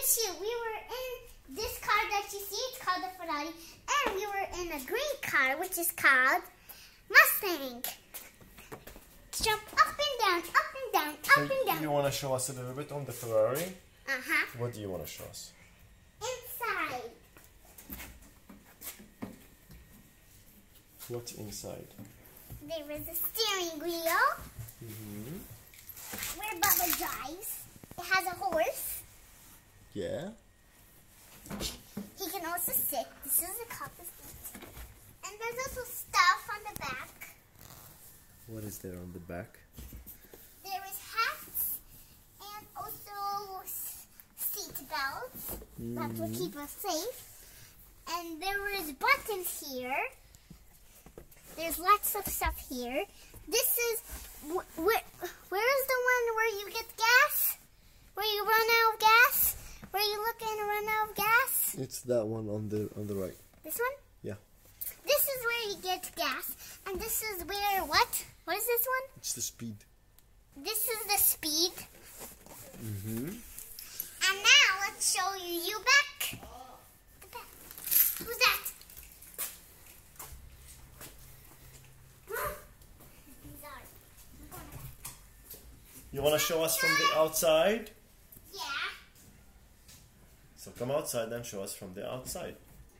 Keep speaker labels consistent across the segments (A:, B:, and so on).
A: shoot. We were in this car that you see. It's called the Ferrari. And we were in a green car, which is called Mustang. Jump up and down, up and down, up and down.
B: You want to show us a little bit on the Ferrari?
A: Uh-huh.
B: What do you want to show us?
A: Inside.
B: What's inside?
A: There is a steering wheel.
B: Mm-hmm.
A: Where Bubba drives. It has a horse.
B: Yeah.
A: He can also sit. This is a cup of seat. And there's also stuff on the back.
B: What is there on the back?
A: There is hats and also seat belts that will keep us safe. And there is buttons here. There's lots of stuff here. This is where is the one where you get gas? Where you run out of gas? Where you look and run out of gas?
B: It's that one on the right.
A: This one?
B: Yeah.
A: This is where you get gas. And this is where what? What is this one?
B: It's the speed.
A: This is the speed.
B: Mm-hmm.
A: And now let's show you back. The back. Who's that?
B: You want to show us from the outside?
A: Yeah.
B: So come outside and show us from the outside.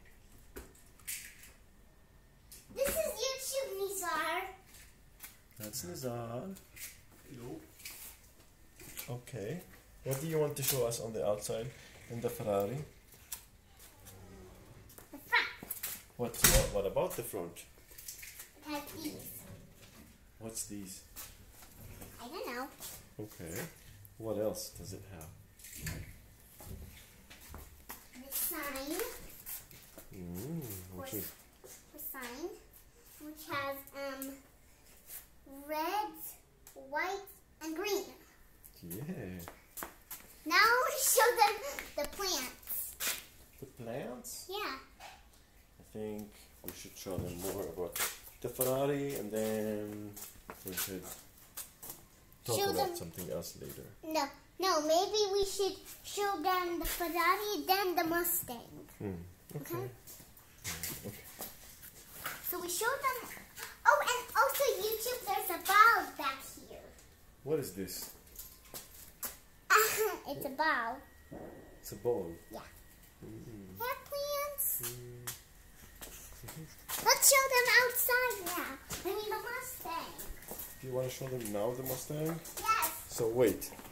A: This is YouTube, Nizar.
B: That's Nizar. Hello. Okay. What do you want to show us on the outside in the Ferrari?
A: The front.
B: What about the front?
A: It has these.
B: What's these?
A: I don't know.
B: Okay. What else does it have?
A: The sign.
B: Which is
A: The sign, which has red, white, and green.
B: yeah.
A: Now we show them the plants.
B: The plants?
A: Yeah.
B: I think we should show them more about the Ferrari and then we should talk about something else later.
A: No, maybe we should show them the Ferrari, then the Mustang.
B: Okay. Okay.
A: So we showed them. Oh, and also YouTube, there's a ball back here.
B: What is this?
A: It's a ball.
B: It's a ball.
A: Yeah. Have plants. Let's show them outside now. I mean the Mustang.
B: Do you want to show them now the Mustang?
A: Yes.
B: So wait.